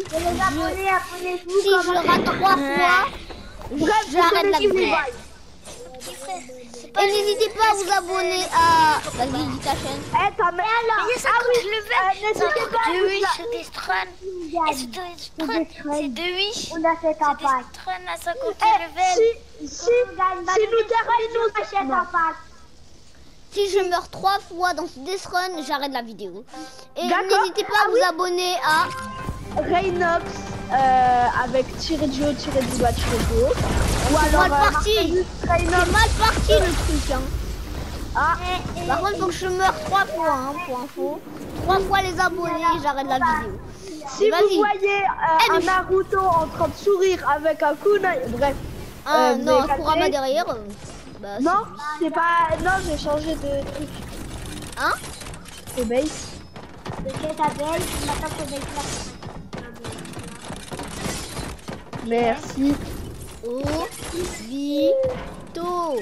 Et les abonnés, abonnez-vous. Si je rate 3 fois, j'arrête la vidéo. Et n'hésitez pas à vous abonner à... Vas-y, dis ta chaîne. Eh, ta mère, alors. Il y a 50 levels. N'hésitez pas à De vous Wish, c'est des strun. Et c'est de Wish. On a fait campagne. C'est des strun à 50 Eh, levels. si nous terminons cette campagne. Si je meurs 3 fois dans ce Death Run, j'arrête la vidéo. Et D'accord. n'hésitez pas à vous abonner à... Raynox avec tiré du haut, tiré du bas, tiré du haut. Ou alors mal parti. C'est Raynox. mal parti le truc, hein. Ah, Par contre, il faut que je meure 3 fois, hein, pour info. 3 fois les abonnés, j'arrête la vidéo. si Vas-y. vous voyez Eh, un mais- Naruto en train de sourire avec un kunai, bref. Ah vous non, avez capté. Kurama derrière. Bah, c'est- Non, c'est pas. Non, j'ai changé de truc. Hein? C'est base. Ok, ta belle, maintenant faut mettre Merci. Oh, Vito.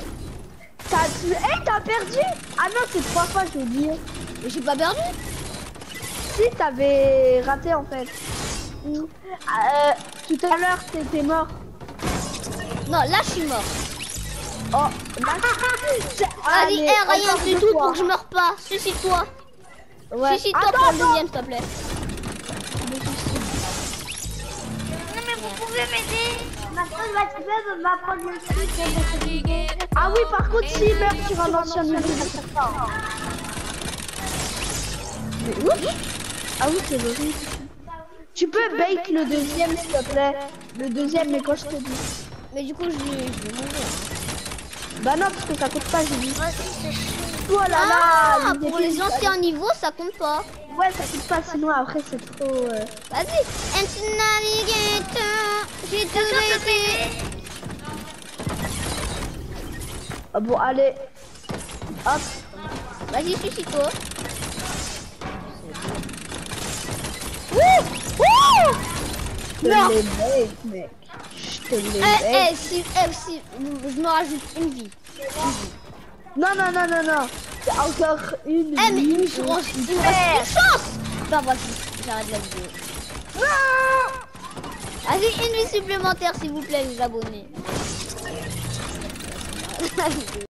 T'as perdu? Ah non, c'est 3 fois, j'ai oublié. Mais j'ai pas perdu. Si, t'avais raté en fait. Tout à l'heure, t'étais mort. Non, là, je suis mort. Oh, là, Allez, rien, encore c'est deux tout fois. pour que je meure pas. Suicide-toi. Ouais. Suicide-toi Attends, pour le attends. deuxième, s'il te plaît. Non, mais vous pouvez m'aider. Maintenant, tu peux m'apprendre le truc. Ah oui, par contre, s'il meurt sur un ancien niveau, c'est certain. Mais ouf. Ah oui, c'est horrible. Tu peux bait le deuxième, s'il te plaît. Le deuxième, mais quand je te dis. Mais du coup, je vais mourir. Bah non, parce que ça coûte pas, j'ai dit. Vas-y, c'est chaud. Oh là Ah, là, pour les anciens niveaux, ça compte pas. Ouais, ça coûte pas, sinon après c'est trop... Vas-y. Navigator, j'ai tout été. Ah bon, allez. Hop. Vas-y, suicide-toi. Wouh! Wouh! Je te Non. les bait, mec. Je te les Eh, bait. si, je me rajoute une vie. Non, non, non, non, non. C'est encore une Eh, mais il me vie. reste une chance. Bah, vas-y, j'arrête la vidéo. Vas-y, une vie supplémentaire, s'il vous plaît, les abonnés.